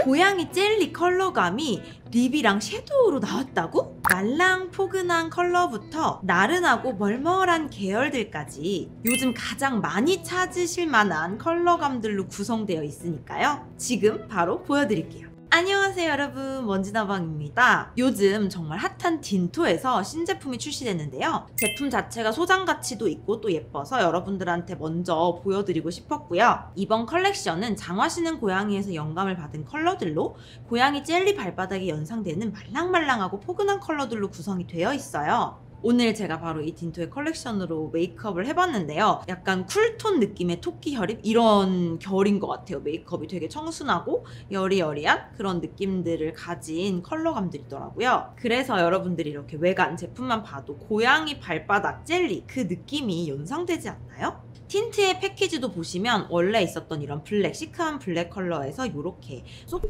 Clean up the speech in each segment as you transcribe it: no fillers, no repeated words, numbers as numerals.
고양이 젤리 컬러감이 립이랑 섀도우로 나왔다고? 말랑포근한 컬러부터 나른하고 멀멀한 계열들까지 요즘 가장 많이 찾으실 만한 컬러감들로 구성되어 있으니까요. 지금 바로 보여드릴게요. 안녕하세요 여러분, 먼지나방입니다. 요즘 정말 핫한 딘토에서 신제품이 출시됐는데요. 제품 자체가 소장 가치도 있고 또 예뻐서 여러분들한테 먼저 보여드리고 싶었고요. 이번 컬렉션은 장화시는 고양이에서 영감을 받은 컬러들로 고양이 젤리 발바닥에 연상되는 말랑말랑하고 포근한 컬러들로 구성이 되어 있어요. 오늘 제가 바로 이 딘토의 컬렉션으로 메이크업을 해봤는데요. 약간 쿨톤 느낌의 토끼 혈입? 이런 결인 것 같아요. 메이크업이 되게 청순하고 여리여리한 그런 느낌들을 가진 컬러감들이더라고요. 그래서 여러분들이 이렇게 외관 제품만 봐도 고양이 발바닥 젤리 그 느낌이 연상되지 않나요? 틴트의 패키지도 보시면 원래 있었던 이런 블랙, 시크한 블랙 컬러에서 이렇게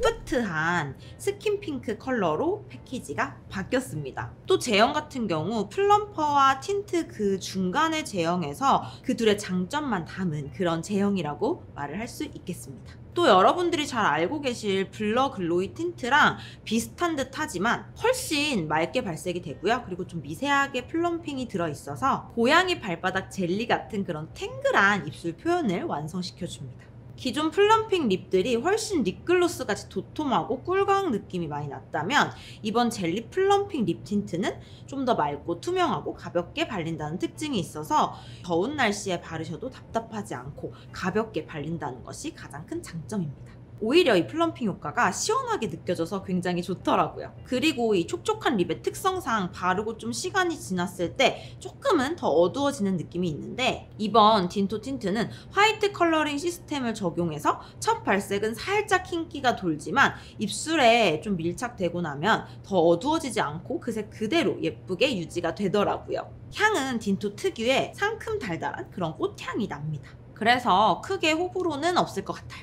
소프트한 스킨 핑크 컬러로 패키지가 바뀌었습니다. 또 제형 같은 경우 플럼퍼와 틴트 그 중간의 제형에서 그 둘의 장점만 담은 그런 제형이라고 말을 할 수 있겠습니다. 또 여러분들이 잘 알고 계실 블러 글로이 틴트랑 비슷한 듯 하지만 훨씬 맑게 발색이 되고요. 그리고 좀 미세하게 플럼핑이 들어있어서 고양이 발바닥 젤리 같은 그런 탱글한 입술 표현을 완성시켜줍니다. 기존 플럼핑 립들이 훨씬 립글로스 같이 도톰하고 꿀광 느낌이 많이 났다면 이번 젤리 플럼핑 립 틴트는 좀 더 맑고 투명하고 가볍게 발린다는 특징이 있어서 더운 날씨에 바르셔도 답답하지 않고 가볍게 발린다는 것이 가장 큰 장점입니다. 오히려 이 플럼핑 효과가 시원하게 느껴져서 굉장히 좋더라고요. 그리고 이 촉촉한 립의 특성상 바르고 좀 시간이 지났을 때 조금은 더 어두워지는 느낌이 있는데 이번 딘토 틴트는 화이트 컬러링 시스템을 적용해서 첫 발색은 살짝 흰기가 돌지만 입술에 좀 밀착되고 나면 더 어두워지지 않고 그 색 그대로 예쁘게 유지가 되더라고요. 향은 딘토 특유의 상큼 달달한 그런 꽃향이 납니다. 그래서 크게 호불호는 없을 것 같아요.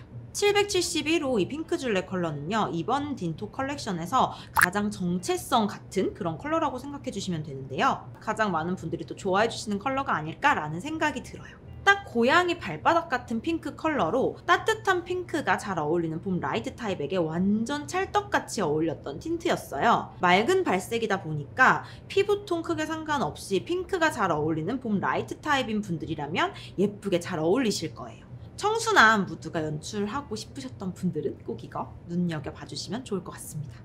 771호 이 핑크줄레 컬러는요, 이번 딘토 컬렉션에서 가장 정체성 같은 그런 컬러라고 생각해 주시면 되는데요. 가장 많은 분들이 또 좋아해 주시는 컬러가 아닐까라는 생각이 들어요. 딱 고양이 발바닥 같은 핑크 컬러로 따뜻한 핑크가 잘 어울리는 봄 라이트 타입에게 완전 찰떡같이 어울렸던 틴트였어요. 맑은 발색이다 보니까 피부톤 크게 상관없이 핑크가 잘 어울리는 봄 라이트 타입인 분들이라면 예쁘게 잘 어울리실 거예요. 청순한 무드가 연출하고 싶으셨던 분들은 꼭 이거 눈여겨봐 주시면 좋을 것 같습니다.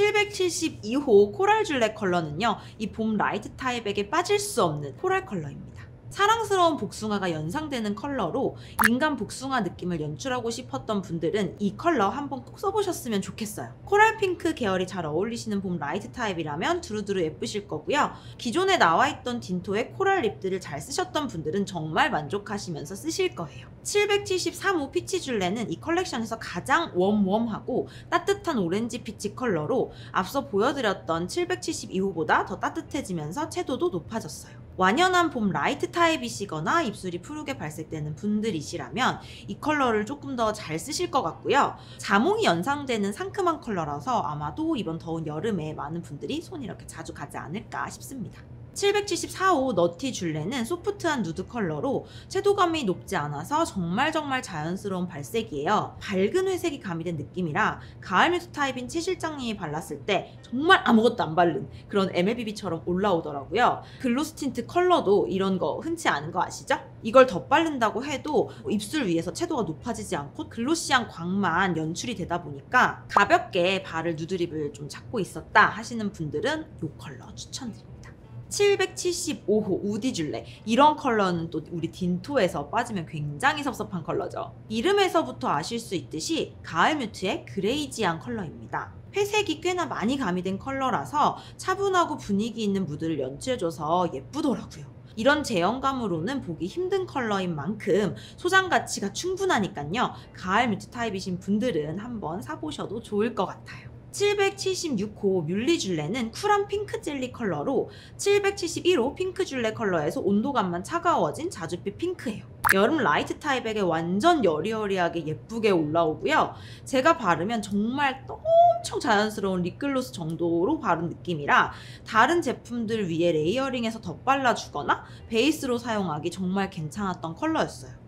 772호 코랄줄레 컬러는요, 이 봄 라이트 타입에게 빠질 수 없는 코랄 컬러입니다. 사랑스러운 복숭아가 연상되는 컬러로 인간 복숭아 느낌을 연출하고 싶었던 분들은 이 컬러 한번 꼭 써보셨으면 좋겠어요. 코랄 핑크 계열이 잘 어울리시는 봄 라이트 타입이라면 두루두루 예쁘실 거고요. 기존에 나와있던 딘토의 코랄 립들을 잘 쓰셨던 분들은 정말 만족하시면서 쓰실 거예요. 773호 피치줄레는 이 컬렉션에서 가장 웜하고 따뜻한 오렌지 피치 컬러로 앞서 보여드렸던 772호보다 더 따뜻해지면서 채도도 높아졌어요. 완연한 봄 라이트 타입이시거나 입술이 푸르게 발색되는 분들이시라면 이 컬러를 조금 더 잘 쓰실 것 같고요. 자몽이 연상되는 상큼한 컬러라서 아마도 이번 더운 여름에 많은 분들이 손이 이렇게 자주 가지 않을까 싶습니다. 774호 너티 줄레는 소프트한 누드 컬러로 채도감이 높지 않아서 정말 자연스러운 발색이에요. 밝은 회색이 가미된 느낌이라 가을 뮤트 타입인 최 실장님이 발랐을 때 정말 아무것도 안 바른 그런 MLBB처럼 올라오더라고요. 글로스 틴트 컬러도 이런 거 흔치 않은 거 아시죠? 이걸 덧바른다고 해도 입술 위에서 채도가 높아지지 않고 글로시한 광만 연출이 되다 보니까 가볍게 바를 누드립을 좀 찾고 있었다 하시는 분들은 이 컬러 추천드립니다. 775호 우디줄레, 이런 컬러는 또 우리 딘토에서 빠지면 굉장히 섭섭한 컬러죠. 이름에서부터 아실 수 있듯이 가을 뮤트의 그레이지한 컬러입니다. 회색이 꽤나 많이 가미된 컬러라서 차분하고 분위기 있는 무드를 연출해줘서 예쁘더라고요. 이런 제형감으로는 보기 힘든 컬러인 만큼 소장 가치가 충분하니까요. 가을 뮤트 타입이신 분들은 한번 사보셔도 좋을 것 같아요. 776호 뮬리줄레는 쿨한 핑크 젤리 컬러로 771호 핑크줄레 컬러에서 온도감만 차가워진 자줏빛 핑크예요. 여름 라이트 타입에게 완전 여리여리하게 예쁘게 올라오고요. 제가 바르면 정말 엄청 자연스러운 립글로스 정도로 바른 느낌이라 다른 제품들 위에 레이어링해서 덧발라주거나 베이스로 사용하기 정말 괜찮았던 컬러였어요.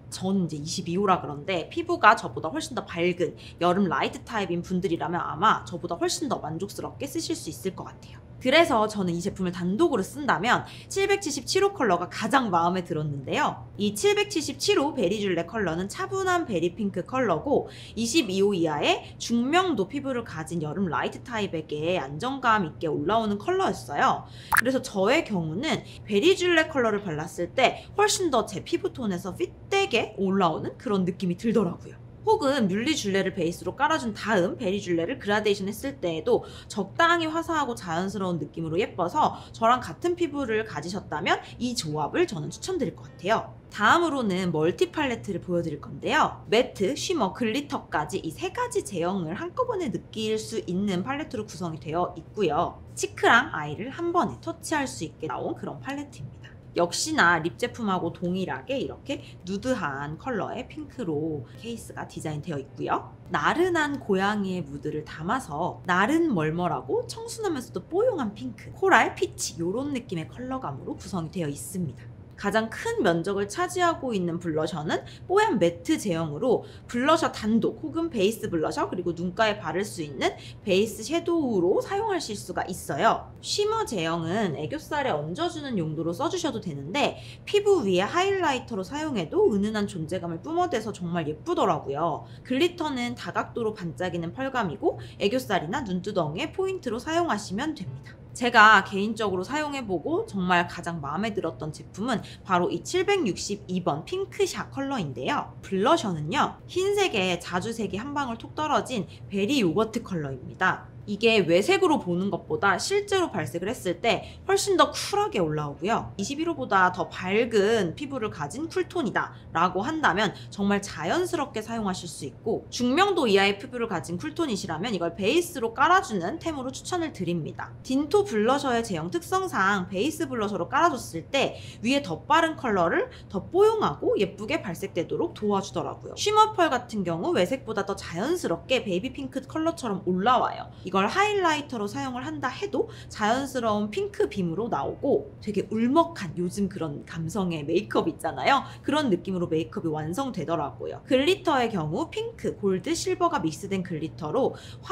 저는 이제 22호라 그런데 피부가 저보다 훨씬 더 밝은 여름 라이트 타입인 분들이라면 아마 저보다 훨씬 더 만족스럽게 쓰실 수 있을 것 같아요. 그래서 저는 이 제품을 단독으로 쓴다면 777호 컬러가 가장 마음에 들었는데요. 이 777호 베리줄레 컬러는 차분한 베리핑크 컬러고 22호 이하의 중명도 피부를 가진 여름 라이트 타입에게 안정감 있게 올라오는 컬러였어요. 그래서 저의 경우는 베리줄레 컬러를 발랐을 때 훨씬 더 제 피부톤에서 핏되게 올라오는 그런 느낌이 들더라고요. 혹은 뮬리줄레를 베이스로 깔아준 다음 베리줄레를 그라데이션 했을 때에도 적당히 화사하고 자연스러운 느낌으로 예뻐서 저랑 같은 피부를 가지셨다면 이 조합을 저는 추천드릴 것 같아요. 다음으로는 멀티 팔레트를 보여드릴 건데요. 매트, 쉬머, 글리터까지 이 세 가지 제형을 한꺼번에 느낄 수 있는 팔레트로 구성이 되어 있고요. 치크랑 아이를 한 번에 터치할 수 있게 나온 그런 팔레트입니다. 역시나 립 제품하고 동일하게 이렇게 누드한 컬러의 핑크로 케이스가 디자인되어 있고요. 나른한 고양이의 무드를 담아서 나른 멀멀하고 청순하면서도 뽀용한 핑크, 코랄, 피치 이런 느낌의 컬러감으로 구성이 되어 있습니다. 가장 큰 면적을 차지하고 있는 블러셔는 뽀얀 매트 제형으로 블러셔 단독 혹은 베이스 블러셔 그리고 눈가에 바를 수 있는 베이스 섀도우로 사용하실 수가 있어요. 쉬머 제형은 애교살에 얹어주는 용도로 써주셔도 되는데 피부 위에 하이라이터로 사용해도 은은한 존재감을 뿜어대서 정말 예쁘더라고요. 글리터는 다각도로 반짝이는 펄감이고 애교살이나 눈두덩이에 포인트로 사용하시면 됩니다. 제가 개인적으로 사용해보고 정말 가장 마음에 들었던 제품은 바로 이 762번 핑크샷 컬러인데요. 블러셔는요, 흰색에 자주색이 한 방울 톡 떨어진 베리 요거트 컬러입니다. 이게 외색으로 보는 것보다 실제로 발색을 했을 때 훨씬 더 쿨하게 올라오고요. 21호보다 더 밝은 피부를 가진 쿨톤이다 라고 한다면 정말 자연스럽게 사용하실 수 있고, 중명도 이하의 피부를 가진 쿨톤이시라면 이걸 베이스로 깔아주는 템으로 추천을 드립니다. 딘토 블러셔의 제형 특성상 베이스 블러셔로 깔아줬을 때 위에 더 빠른 컬러를 더 뽀용하고 예쁘게 발색되도록 도와주더라고요. 쉬머 펄 같은 경우 외색보다 더 자연스럽게 베이비 핑크 컬러처럼 올라와요. 이걸 하이라이터로 사용을 한다 해도 자연스러운 핑크 빔으로 나오고 되게 울먹한 요즘 그런 감성의 메이크업 있잖아요. 그런 느낌으로 메이크업이 완성되더라고요. 글리터의 경우 핑크, 골드, 실버가 믹스된 글리터로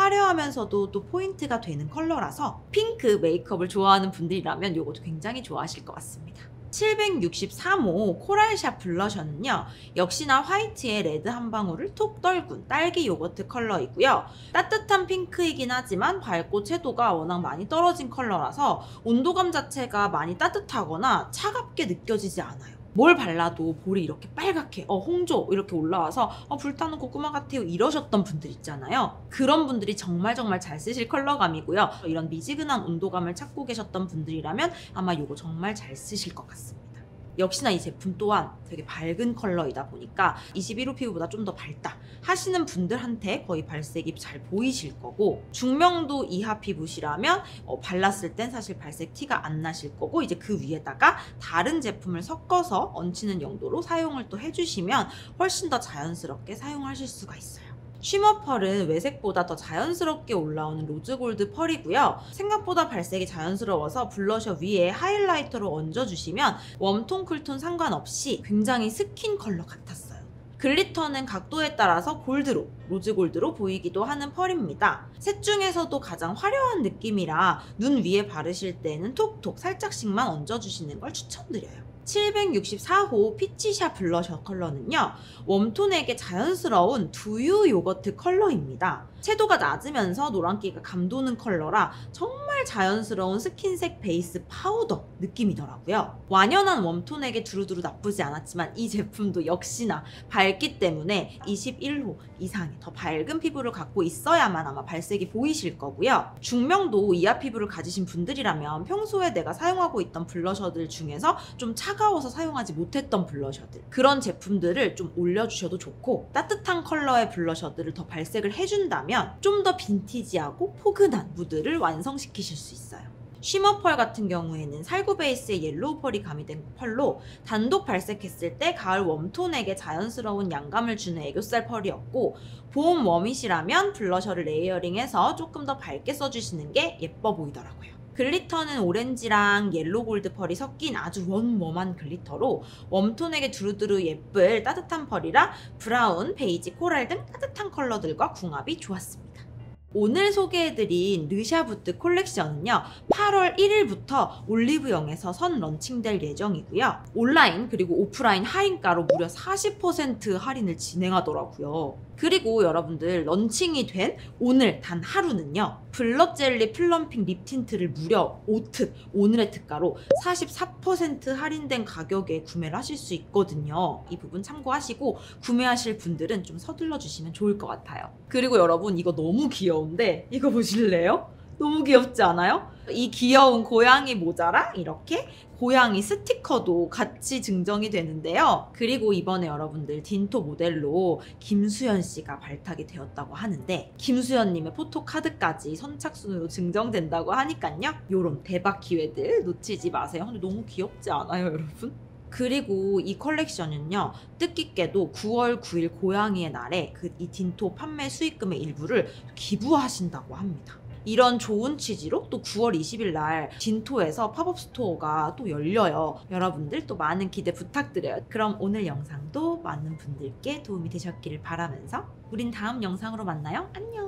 화려하면서도 또 포인트가 되는 컬러라서 핑크 메이크업을 좋아하는 분들이라면 이것도 굉장히 좋아하실 것 같습니다. 763호 코랄샷 블러셔는요, 역시나 화이트에 레드 한 방울을 톡 떨군 딸기 요거트 컬러이고요. 따뜻한 핑크이긴 하지만 밝고 채도가 워낙 많이 떨어진 컬러라서 온도감 자체가 많이 따뜻하거나 차갑게 느껴지지 않아요. 뭘 발라도 볼이 이렇게 빨갛게 홍조 이렇게 올라와서 불타는 고구마 같아요 이러셨던 분들 있잖아요. 그런 분들이 정말 잘 쓰실 컬러감이고요. 이런 미지근한 온도감을 찾고 계셨던 분들이라면 아마 이거 정말 잘 쓰실 것 같습니다. 역시나 이 제품 또한 되게 밝은 컬러이다 보니까 21호 피부보다 좀 더 밝다 하시는 분들한테 거의 발색이 잘 보이실 거고, 중명도 이하 피부시라면 발랐을 땐 사실 발색 티가 안 나실 거고, 이제 그 위에다가 다른 제품을 섞어서 얹히는 용도로 사용을 또 해주시면 훨씬 더 자연스럽게 사용하실 수가 있어요. 쉬머 펄은 외색보다 더 자연스럽게 올라오는 로즈골드 펄이고요. 생각보다 발색이 자연스러워서 블러셔 위에 하이라이터로 얹어주시면 웜톤, 쿨톤 상관없이 굉장히 스킨 컬러 같았어요. 글리터는 각도에 따라서 골드로, 로즈골드로 보이기도 하는 펄입니다. 셋 중에서도 가장 화려한 느낌이라 눈 위에 바르실 때는 톡톡 살짝씩만 얹어주시는 걸 추천드려요. 764호 피치샷 블러셔 컬러는요, 웜톤에게 자연스러운 두유 요거트 컬러입니다. 채도가 낮으면서 노란기가 감도는 컬러라 정말 자연스러운 스킨색 베이스 파우더 느낌이더라고요. 완연한 웜톤에게 두루두루 나쁘지 않았지만 이 제품도 역시나 밝기 때문에 21호 이상의 더 밝은 피부를 갖고 있어야만 아마 발색이 보이실 거고요. 중명도 이하 피부를 가지신 분들이라면 평소에 내가 사용하고 있던 블러셔들 중에서 좀 차가워서 사용하지 못했던 블러셔들, 그런 제품들을 좀 올려주셔도 좋고, 따뜻한 컬러의 블러셔들을 더 발색을 해준다면 좀 더 빈티지하고 포근한 무드를 완성시키실 수 있어요. 쉬머 펄 같은 경우에는 살구 베이스에 옐로우 펄이 가미된 펄로 단독 발색했을 때 가을 웜톤에게 자연스러운 양감을 주는 애교살 펄이었고, 봄 웜이시라면 블러셔를 레이어링해서 조금 더 밝게 써주시는 게 예뻐 보이더라고요. 글리터는 오렌지랑 옐로 골드 펄이 섞인 아주 원웜한 글리터로 웜톤에게 두루두루 예쁠 따뜻한 펄이라 브라운, 베이지, 코랄 등 따뜻한 컬러들과 궁합이 좋았습니다. 오늘 소개해드린 르샤부트 콜렉션은요 8월 1일부터 올리브영에서 선 런칭될 예정이고요. 온라인 그리고 오프라인 할인가로 무려 40% 할인을 진행하더라고요. 그리고 여러분들 런칭이 된 오늘 단 하루는요 블러젤리 플럼핑 립 틴트를 무려 5특 오늘의 특가로 44% 할인된 가격에 구매를 하실 수 있거든요. 이 부분 참고하시고 구매하실 분들은 좀 서둘러 주시면 좋을 것 같아요. 그리고 여러분 이거 너무 귀여운데 이거 보실래요? 너무 귀엽지 않아요? 이 귀여운 고양이 모자랑 이렇게 고양이 스티커도 같이 증정이 되는데요. 그리고 이번에 여러분들 딘토 모델로 김수현 씨가 발탁이 되었다고 하는데 김수현님의 포토카드까지 선착순으로 증정된다고 하니까요. 요런 대박 기회들 놓치지 마세요. 근데 너무 귀엽지 않아요, 여러분? 그리고 이 컬렉션은요 뜻깊게도 9월 9일 고양이의 날에 이 딘토 판매 수익금의 일부를 기부하신다고 합니다. 이런 좋은 취지로 또 9월 20일 날 딘토에서 팝업 스토어가 또 열려요. 여러분들 또 많은 기대 부탁드려요. 그럼 오늘 영상도 많은 분들께 도움이 되셨기를 바라면서 우린 다음 영상으로 만나요. 안녕.